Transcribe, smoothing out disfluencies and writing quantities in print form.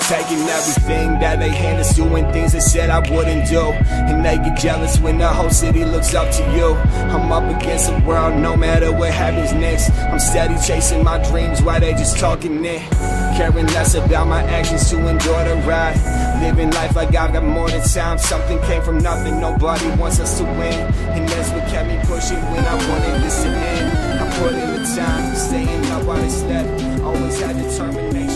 taking everything that they hand us, doing things they said I wouldn't do. And they get jealous when the whole city looks up to you. I'm up against the world no matter what happens next. I'm steady chasing my dreams while they just talking it. Caring less about my actions to enjoy the ride. Living life like I've got more than time. Something came from nothing, nobody wants us to win. And that's what kept me pushing when I wanted this to end. I put in the time, staying up while they slept. Always had determination.